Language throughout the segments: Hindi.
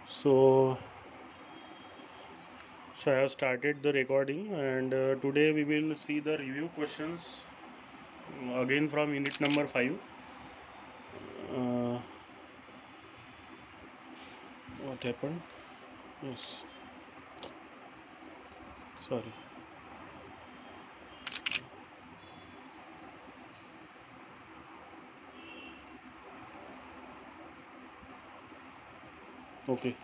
So, I have started the recording, and today we will see the review questions again from unit number 5. Uh, what happened? Yes, sorry. Okay.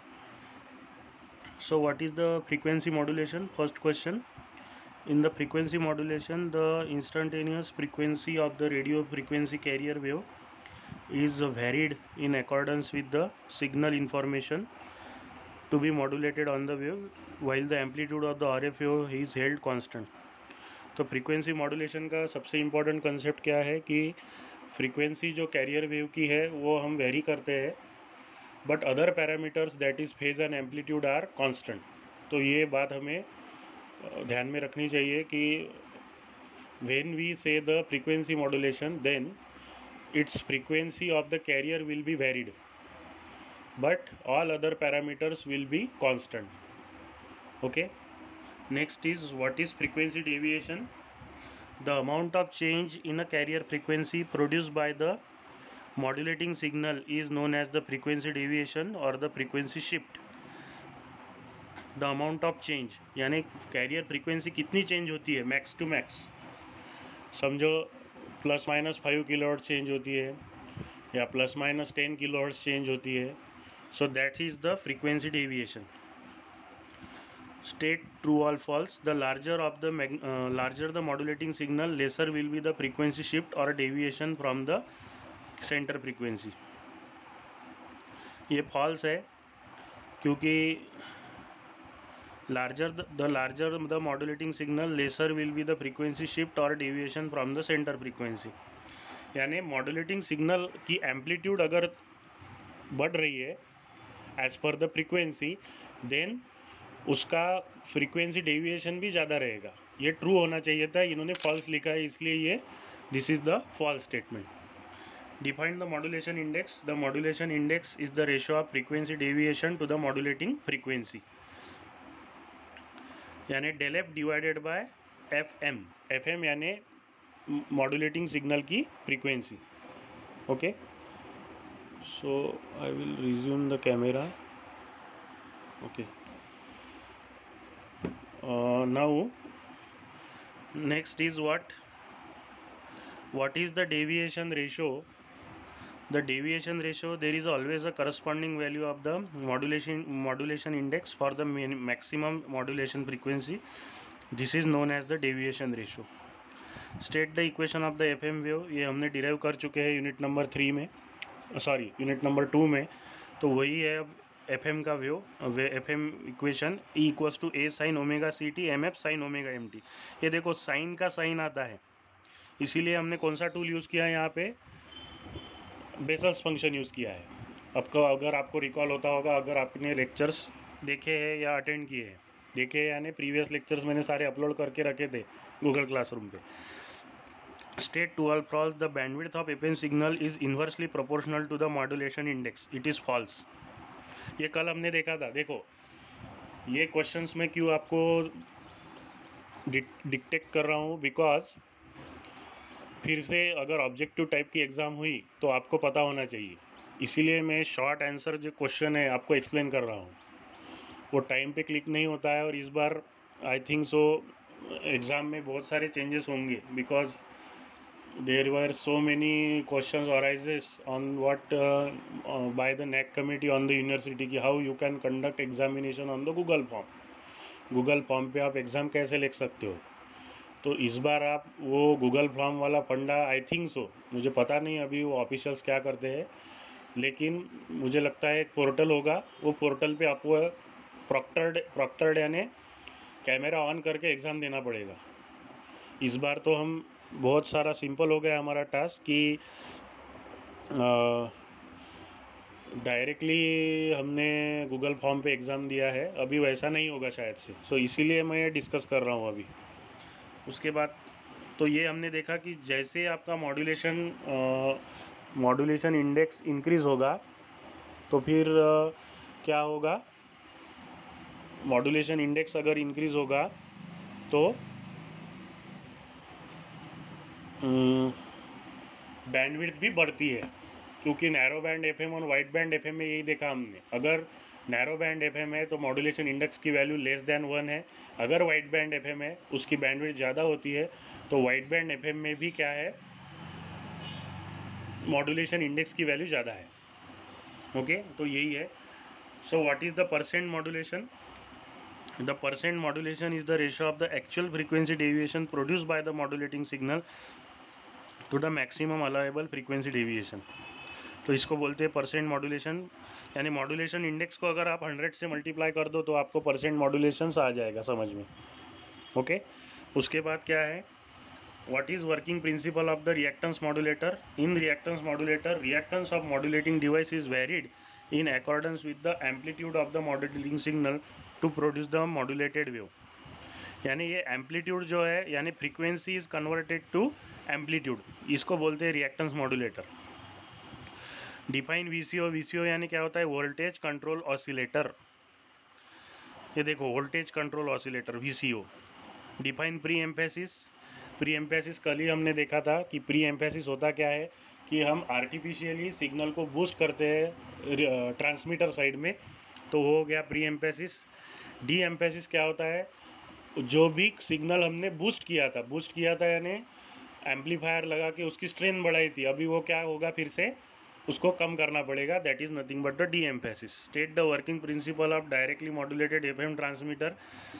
So, what is the frequency modulation? First question. In the frequency modulation, the instantaneous frequency of the radio frequency carrier wave is varied in accordance with the signal information to be modulated on the wave, while the amplitude of the RF wave is held constant. तो फ्रीक्वेंसी मॉड्यूलेशन का सबसे इम्पॉर्टेंट कंसेप्ट क्या है कि फ्रीक्वेंसी जो कैरियर वेव की है वो हम वेरी करते हैं, but other parameters that is phase and amplitude are constant. तो ये बात हमें ध्यान में रखनी चाहिए कि when we say the frequency modulation then its frequency of the carrier will be varied, but all other parameters will be constant. Okay, next is what is frequency deviation? The amount of change in a carrier frequency produced by the modulating signal is known as the frequency deviation or the frequency shift. The amount of change यानी कैरियर फ्रीक्वेंसी कितनी चेंज होती है मैक्स टू मैक्स, समझो ±5 किलोहर्ट्ज चेंज होती है या ±10 किलोहर्ट्ज चेंज होती है. So that is the frequency deviation. State true or false. The larger the modulating signal, lesser will be the frequency shift or deviation from the center frequency. ये false है क्योंकि larger the modulating signal, lesser will be the frequency shift or deviation from the center frequency. यानी modulating signal की amplitude अगर बढ़ रही है as per the frequency, then उसका फ्रीक्वेंसी डेविएशन भी ज़्यादा रहेगा. ये ट्रू होना चाहिए था, इन्होंने फॉल्स लिखा है, इसलिए ये this is the false statement. Define the modulation index. The modulation index is the ratio of frequency deviation to the modulating frequency, यानी del f divided by f m. F m यानी मॉड्यूलेटिंग सिग्नल की frequency. Okay, so I will resume the camera. Okay, now next is what is the deviation ratio? The deviation ratio, there is always a corresponding value of the modulation index for the maximum modulation frequency. This is known as the deviation ratio. State the equation of the FM wave. ये हमने derive कर चुके हैं यूनिट नंबर 3 में, सॉरी यूनिट नंबर 2 में. तो वही है अब एफ एम का wave, f m equation e equals to a sine omega c t m f sine omega m t. ये देखो साइन का साइन आता है, इसीलिए हमने कौन सा टूल यूज़ किया है यहाँ पे, बेसल्स फंक्शन यूज़ किया है. आपको अगर आपको रिकॉल होता होगा, अगर आपने लेक्चर्स देखे हैं या अटेंड किए हैं, देखे हैं यानी प्रीवियस लेक्चर्स मैंने सारे अपलोड करके रखे थे गूगल क्लासरूम पे. State true or false. The bandwidth of FM signal is inversely proportional to the modulation index. It is false. ये कल हमने देखा था. देखो ये क्वेश्चंस में क्यों आपको डिक्टेट कर रहा हूँ, बिकॉज फिर से अगर ऑब्जेक्टिव टाइप की एग्ज़ाम हुई तो आपको पता होना चाहिए, इसीलिए मैं शॉर्ट आंसर जो क्वेश्चन है आपको एक्सप्लेन कर रहा हूँ. वो टाइम पे क्लिक नहीं होता है, और इस बार आई थिंक सो एग्ज़ाम में बहुत सारे चेंजेस होंगे, because there were so many questions arises on what by the NAC committee on the university कि how you can conduct examination on the Google form. Google form पे आप एग्ज़ाम कैसे लिख सकते हो. तो इस बार आप वो गूगल फॉर्म वाला फंडा, आई थिंक सो, मुझे पता नहीं अभी वो ऑफिशियल्स क्या करते हैं, लेकिन मुझे लगता है एक पोर्टल होगा, वो पोर्टल पे आपको प्रॉक्टर्ड यानी कैमरा ऑन करके एग्ज़ाम देना पड़ेगा. इस बार तो हम बहुत सारा सिंपल हो गया हमारा टास्क कि डायरेक्टली हमने गूगल फॉर्म पे एग्ज़ाम दिया है, अभी वैसा नहीं होगा शायद से. सो इसीलिए मैं डिस्कस कर रहा हूँ अभी. उसके बाद तो ये हमने देखा कि जैसे आपका मॉड्यूलेशन इंडेक्स इंक्रीज़ होगा तो फिर क्या होगा, मॉड्यूलेशन इंडेक्स अगर इंक्रीज होगा तो बैंडविड्थ भी बढ़ती है, क्योंकि नैरो बैंड एफएम और वाइड बैंड एफएम में यही देखा हमने, अगर नैरो बैंड एफएम है तो मॉड्यूलेशन इंडेक्स की वैल्यू लेस देन 1 है, अगर वाइड बैंड एफएम है उसकी बैंडविड्थ ज़्यादा होती है, तो वाइड बैंड एफएम में भी क्या है, मॉड्यूलेशन इंडेक्स की वैल्यू ज़्यादा है। ओके, तो यही है। So what is the percent modulation? The percent modulation is the ratio of the actual frequency deviation produced by the modulating signal to the maximum allowable frequency deviation. तो इसको बोलते हैं परसेंट मॉड्यूलेशन, यानी मॉड्यूलेशन इंडेक्स को अगर आप 100 से मल्टीप्लाई कर दो तो आपको परसेंट मॉड्यूलेशन आ जाएगा समझ में। ओके, उसके बाद क्या है, what is working principle of the reactance modulator? In reactance modulator, reactance of modulating device is varied in accordance with the amplitude of the modulating signal to produce the modulated wave. यानी ये एम्पलीट्यूड जो है, यानी frequency is converted to amplitude, इसको बोलते हैं reactance modulator. Define VCO, VCO यानी क्या होता है, वोल्टेज कंट्रोल ऑसिलेटर। ये देखो voltage control oscillator VCO. Define pre emphasis, pre emphasis कल ही हमने देखा था कि प्री एम्फेसिस होता क्या है कि हम आर्टिफिशियली सिग्नल को बूस्ट करते हैं ट्रांसमीटर साइड में, तो हो गया प्री एम्फेसिस। डी एम्फेसिस क्या होता है, जो भी सिग्नल हमने बूस्ट किया था यानी एम्पलीफायर लगा के उसकी स्ट्रेंथ बढ़ाई थी, अभी वो क्या होगा, फिर से उसको कम करना पड़ेगा, that is nothing but the de emphasis. State the working principle of directly modulated FM transmitter.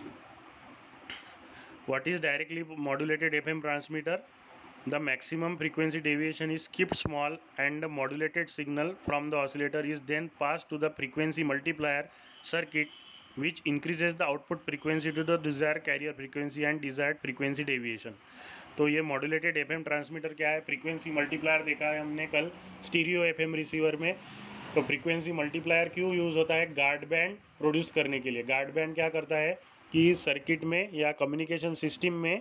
What is directly modulated FM transmitter? The maximum frequency deviation is kept small and the modulated signal from the oscillator is then passed to the frequency multiplier circuit, which increases the output frequency to the desired carrier frequency and desired frequency deviation. तो ये मॉड्यूलेटेड एफएम ट्रांसमीटर क्या है, फ्रीक्वेंसी मल्टीप्लायर देखा है हमने कल स्टीरियो एफएम रिसीवर में। तो फ्रीक्वेंसी मल्टीप्लायर क्यों यूज़ होता है, गार्ड बैंड प्रोड्यूस करने के लिए। गार्ड बैंड क्या करता है कि सर्किट में या कम्युनिकेशन सिस्टम में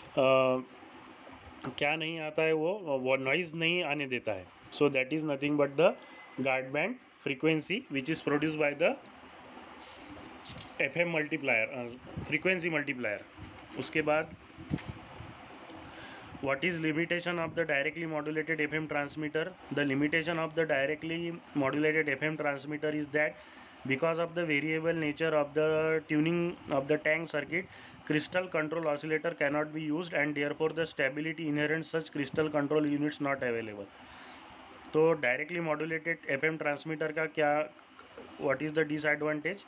क्या नहीं आता है, वो नॉइज़ नहीं आने देता है। So that is nothing but the guard band frequency which is produce by the FM multiplier, frequency multiplier. उसके बाद what is limitation of the directly modulated FM transmitter? The limitation of the directly modulated FM transmitter is that because of the variable nature of the tuning of the tank circuit, crystal control oscillator cannot be used and therefore the stability inherent such crystal control units not available. तो डायरेक्टली मॉड्यूलेटेड एफएम ट्रांसमीटर का क्या, व्हाट इज़ द डिसएडवांटेज?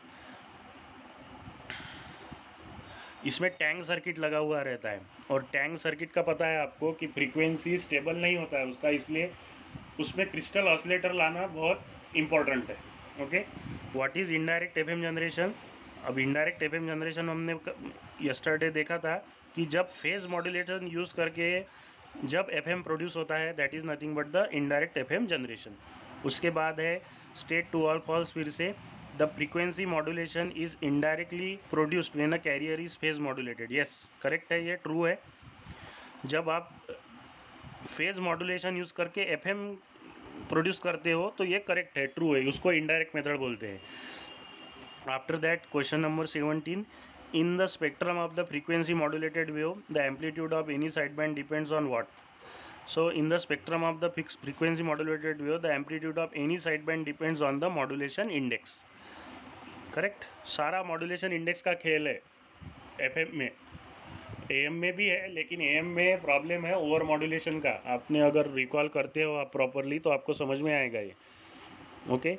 इसमें टैंक सर्किट लगा हुआ रहता है, और टैंक सर्किट का पता है आपको कि फ्रीक्वेंसी स्टेबल नहीं होता है उसका, इसलिए उसमें क्रिस्टल ऑसिलेटर लाना बहुत इम्पोर्टेंट है। Okay, what is indirect FM generation? अब इनडायरेक्ट एफएम जनरेशन हमने यस्टरडे देखा था कि जब फेज मॉड्यूलेशन यूज़ करके जब एफएम प्रोड्यूस होता है, that is nothing but the indirect FM generation. उसके बाद है स्टेट टू ऑल फॉल्स, फिर से the frequency modulation is indirectly produced when a carrier is phase modulated. yes, correct है, ये ट्रू है। जब आप फेज मॉड्यूलेशन यूज़ करके एफएम प्रोड्यूस करते हो तो ये करेक्ट है, ट्रू है, उसको इनडायरेक्ट मेथड बोलते हैं। After that question number 17, in the spectrum of the frequency modulated wave the amplitude of any sideband depends on what? So in the spectrum of the frequency modulated wave the amplitude of any sideband depends on the modulation index. Correct, सारा मॉड्यूलेशन इंडेक्स का खेल है एफएम में। एएम में भी है, लेकिन एएम में प्रॉब्लम है ओवर मॉड्यूलेशन का। आपने अगर रिकॉल करते हो आप प्रॉपरली तो आपको समझ में आएगा ये। ओके,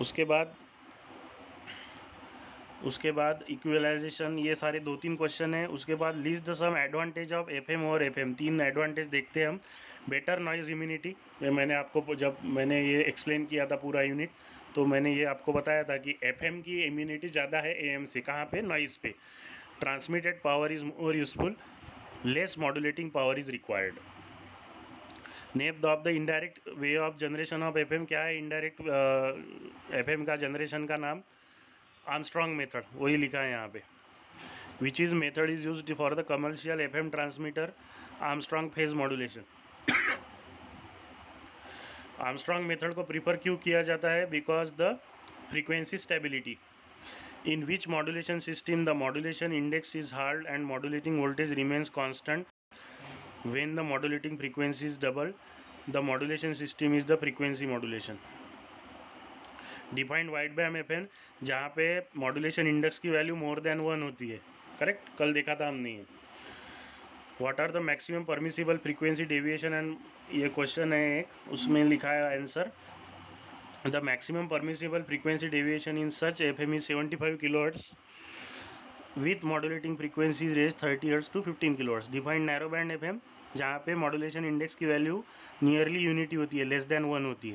उसके बाद इक्वलाइजेशन, ये सारे 2-3 क्वेश्चन है। उसके बाद list the some advantage of FM और एफएम, 3 एडवांटेज देखते हैं हम। बेटर नॉइज़ इम्यूनिटी, मैंने आपको जब मैंने ये एक्सप्लेन किया था पूरा यूनिट, तो मैंने ये आपको बताया था कि एफएम की इम्यूनिटी ज़्यादा है एएम से। कहाँ पे? नॉइज़ पे। Transmitted power is more useful, less modulating power is required. Name of the indirect way of generation of FM, क्या है इनडायरेक्ट एफएम का जनरेशन का नाम? आर्मस्ट्रॉन्ग मेथड, वही लिखा है यहाँ पे। Which is method is used for the commercial FM transmitter? Armstrong phase modulation. Armstrong method को प्रीफर क्यों किया जाता है? Because the frequency stability. In which modulation system the modulation index is hard and modulating voltage remains constant when the modulating frequency is double? The modulation system is the frequency modulation. Defined wide band FM जहाँ पे मॉड्यूलेशन इंडेक्स की वैल्यू मोर देन 1 होती है, करेक्ट, कल देखा था हमने ये. What are the maximum permissible frequency deviation, and ये क्वेश्चन है एक, उसमें लिखा है answer. The maximum permissible frequency deviation in such FM is 75 kilohertz with modulating frequency range 30 hertz to 15 kilohertz. Defined narrow band FM जहाँ पे मॉड्यूलेशन इंडेक्स की वैल्यू नियरली यूनिटी होती है, लेस देन 1 होती है.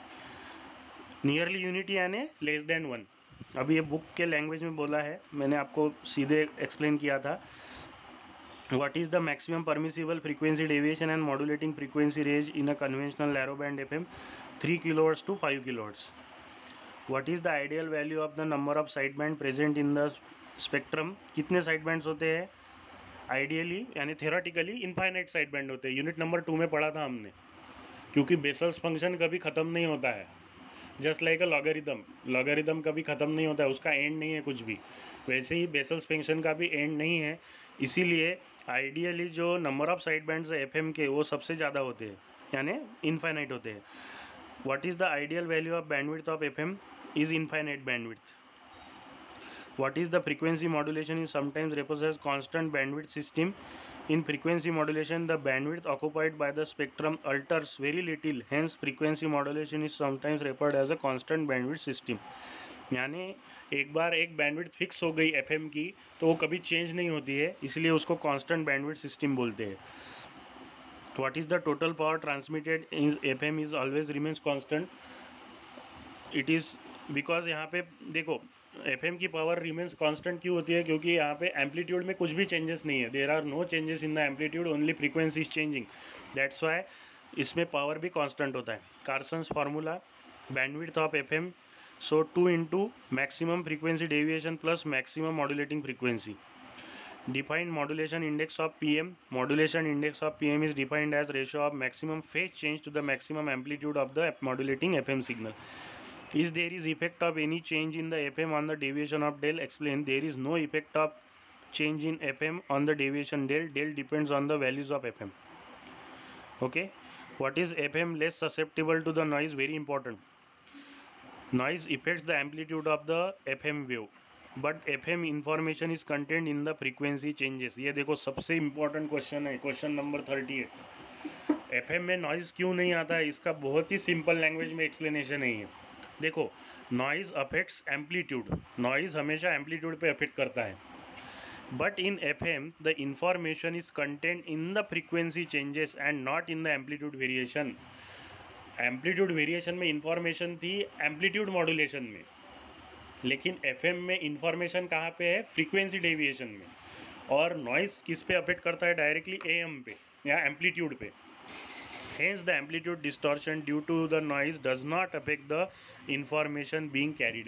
नियरली यूनिटी यानी लेस देन 1. अभी ये बुक के लैंग्वेज में बोला है, मैंने आपको सीधे एक्सप्लेन किया था. What is the maximum permissible frequency deviation and modulating frequency range in a conventional narrow band FM 3 kilohertz to 5 kilohertz. What is the ideal value of the number of side band present in the spectrum. कितने साइड बैंड्स होते हैं आइडियली, यानी थेराटिकली इनफाइनाइट साइड बैंड होते हैं. यूनिट नंबर 2 में पढ़ा था हमने, क्योंकि बेसल्स फंक्शन कभी ख़त्म नहीं होता है. जस्ट लाइक अ लॉगरिदम कभी ख़त्म नहीं होता है, उसका एंड नहीं है कुछ भी. वैसे ही बेसल्स फंक्शन का भी एंड नहीं है. इसीलिए आइडियली जो नंबर ऑफ साइड बैंड्स है एफएम के वो सबसे ज़्यादा होते हैं, यानी इनफाइनाइट होते हैं. What is the ideal value of bandwidth of FM is infinite bandwidth. What is the frequency modulation is sometimes referred as constant bandwidth system. In frequency modulation, the bandwidth occupied by the spectrum alters very little. Hence, frequency modulation is sometimes referred as a constant bandwidth system. यानी एक बार एक बैंडविड्थ फिक्स हो गई एफएम की तो वो कभी चेंज नहीं होती है, इसलिए उसको कांस्टेंट बैंडविड्थ सिस्टम बोलते हैं. What is the total power transmitted in FM is always remains constant. It is because यहाँ पे देखो एफएम की पावर रिमेन्स कांस्टेंट क्यों होती है, क्योंकि यहाँ पे एम्पलीट्यूड में कुछ भी चेंजेस नहीं है. There are no changes in the amplitude, only frequency is changing. That's why इसमें पावर भी कांस्टेंट होता है. Carson's formula bandwidth of FM, so 2 into maximum frequency deviation plus maximum modulating frequency. Defined modulation index of PM. Modulation index of PM is defined as ratio of maximum phase change to the maximum amplitude of the modulating FM signal. Is there is effect of any change in the FM on the deviation of del? Explain. There is no effect of change in FM on the deviation del. Del depends on the values of FM. Okay. What is FM less susceptible to the noise? Very important. Noise affects the amplitude of the FM wave, but FM information is content in the frequency changes. ये देखो सबसे इम्पॉर्टेंट क्वेश्चन है, क्वेश्चन नंबर 38. FM में नॉइज़ क्यों नहीं आता है, इसका बहुत ही सिंपल लैंग्वेज में एक्सप्लेनेशन है ये. देखो, नॉइज़ अफेक्ट्स एम्पलीट्यूड, नॉइज़ हमेशा एम्पलीट्यूड पे अफेक्ट करता है. But in FM the information is content in the frequency changes and not in the amplitude variation. Amplitude variation में इंफॉर्मेशन थी एम्पलीट्यूड मॉड्यूलेशन में, लेकिन FM में इंफॉर्मेशन कहाँ पे है, फ्रीक्वेंसी डेविएशन में. और नॉइस किस पे अफेक्ट करता है, डायरेक्टली AM पे या एम्पलीट्यूड पे. Hence the amplitude distortion due to the noise does not affect the information being carried.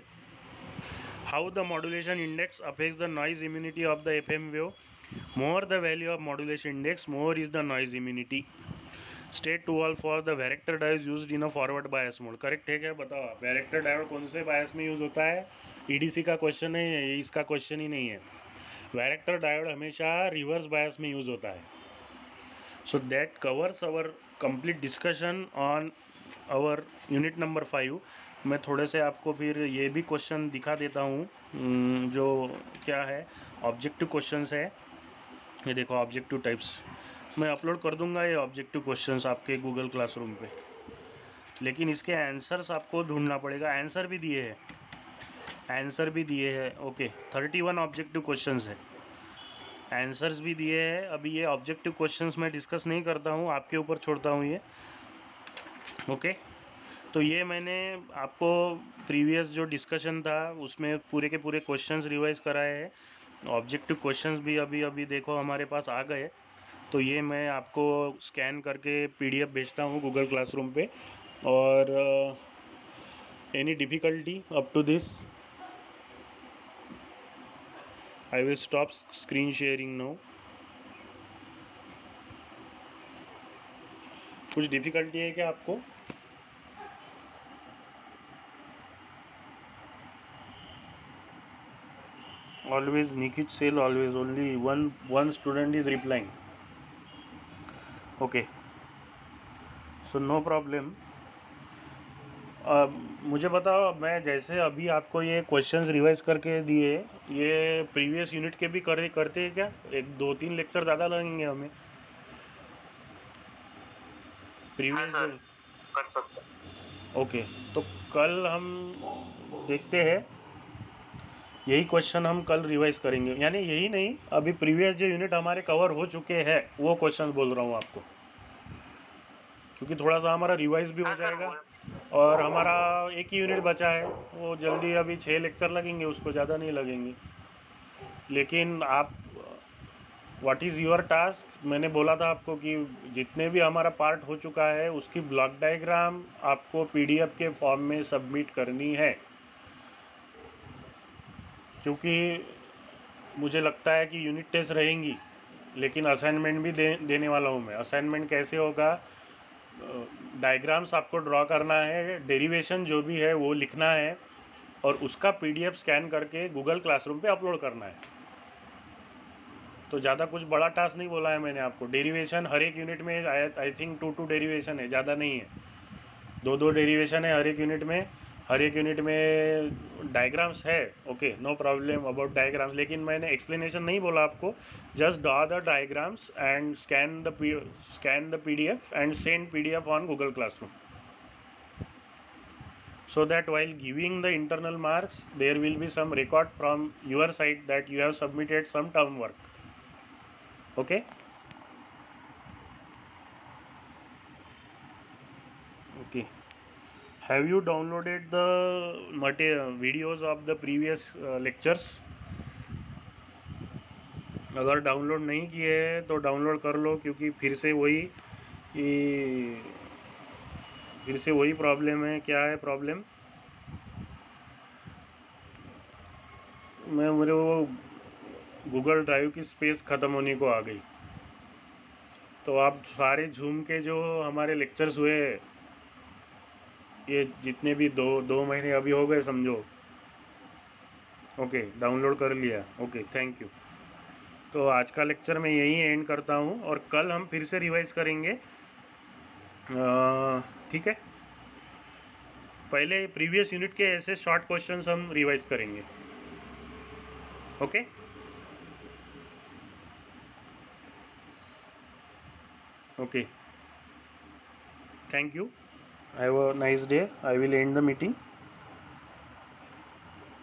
How the modulation index affects the noise immunity of the FM wave. More the value of modulation index more is the noise immunity. State to all for the varactor diode used in a forward bias mode. Correct है क्या, बताओ आप. वैरेक्टर डायोड कौन से बायस में यूज़ होता है, EDC का क्वेश्चन है ये, इसका क्वेश्चन ही नहीं है. वैरेक्टर डायोड हमेशा रिवर्स बायस में यूज़ होता है. So that covers our complete discussion on our unit number 5. मैं थोड़े से आपको फिर ये भी क्वेश्चन दिखा देता हूँ जो क्या है, ऑब्जेक्टिव क्वेश्चंस है. ये देखो ऑब्जेक्टिव टाइप्स, मैं अपलोड कर दूंगा ये ऑब्जेक्टिव क्वेश्चंस आपके गूगल क्लासरूम पे, लेकिन इसके आंसर्स आपको ढूंढना पड़ेगा. आंसर भी दिए हैं, ओके. 31 ऑब्जेक्टिव क्वेश्चंस है, आंसर्स भी दिए हैं. अभी ये ऑब्जेक्टिव क्वेश्चंस मैं डिस्कस नहीं करता हूँ, आपके ऊपर छोड़ता हूँ ये, ओके. तो ये मैंने आपको प्रीवियस जो डिस्कशन था उसमें पूरे के पूरे क्वेश्चंस रिवाइज कराए हैं. ऑब्जेक्टिव क्वेश्चंस भी अभी देखो हमारे पास आ गए. तो ये मैं आपको स्कैन करके PDF भेजता हूँ गूगल क्लासरूम पे. और any difficulty up to this, I will stop screen sharing now. कुछ डिफ़िकल्टी है क्या आपको? Always Nikit Sale, always only one student is replying. Okay, so no problem. मुझे बताओ, मैं जैसे अभी आपको ये क्वेश्चंस रिवाइज करके दिए, ये प्रीवियस यूनिट के भी करते हैं क्या? एक 2-3 लेक्चर ज़्यादा लगेंगे हमें प्रीवियस कर सकते हैं। ओके, तो कल हम देखते हैं, यही क्वेश्चन हम कल रिवाइज करेंगे, यानी यही नहीं, अभी प्रीवियस जो यूनिट हमारे कवर हो चुके हैं वो क्वेश्चन बोल रहा हूँ आपको, क्योंकि थोड़ा सा हमारा रिवाइज भी हो जाएगा और हमारा एक ही यूनिट बचा है, वो जल्दी अभी 6 लेक्चर लगेंगे, उसको ज़्यादा नहीं लगेंगे। लेकिन आप, व्हाट इज़ योर टास्क, मैंने बोला था आपको कि जितने भी हमारा पार्ट हो चुका है उसकी ब्लॉक डायग्राम आपको पीडीएफ के फॉर्म में सबमिट करनी है, क्योंकि मुझे लगता है कि यूनिट टेस्ट रहेंगी, लेकिन असाइनमेंट भी देने वाला हूँ मैं। असाइनमेंट कैसे होगा, डायग्राम्स आपको ड्रॉ करना है, डेरिवेशन जो भी है वो लिखना है और उसका पीडीएफ स्कैन करके गूगल क्लासरूम पे अपलोड करना है। तो ज़्यादा कुछ बड़ा टास्क नहीं बोला है मैंने आपको। डेरिवेशन हर एक यूनिट में आई थिंक 2 डेरिवेशन है, ज़्यादा नहीं है, 2 डेरिवेशन है हर एक यूनिट में। हर एक यूनिट में डायग्राम्स है, okay, no problem about diagrams, लेकिन मैंने एक्सप्लेनेशन नहीं बोला आपको। Just draw the diagrams and scan the PDF and send PDF on Google classroom, so that while giving the internal marks there will be some record from your side that you have submitted some term work. Okay, okay, have you downloaded the videos of the previous lectures? अगर डाउनलोड नहीं किए हैं तो डाउनलोड कर लो, क्योंकि फिर से वही प्रॉब्लम है। क्या है प्रॉब्लम, मेरे वो गूगल ड्राइव की स्पेस ख़त्म होने को आ गई, तो आप सारे झूम के जो हमारे लेक्चर्स हुए, ये जितने भी दो महीने अभी हो गए समझो, ओके, डाउनलोड कर लिया, ओके, थैंक यू। तो आज का लेक्चर मैं यहीं एंड करता हूँ और कल हम फिर से रिवाइज करेंगे, ठीक है? पहले प्रीवियस यूनिट के ऐसे शॉर्ट क्वेश्चंस हम रिवाइज करेंगे, okay? Okay, thank you, have a nice day, I will end the meeting.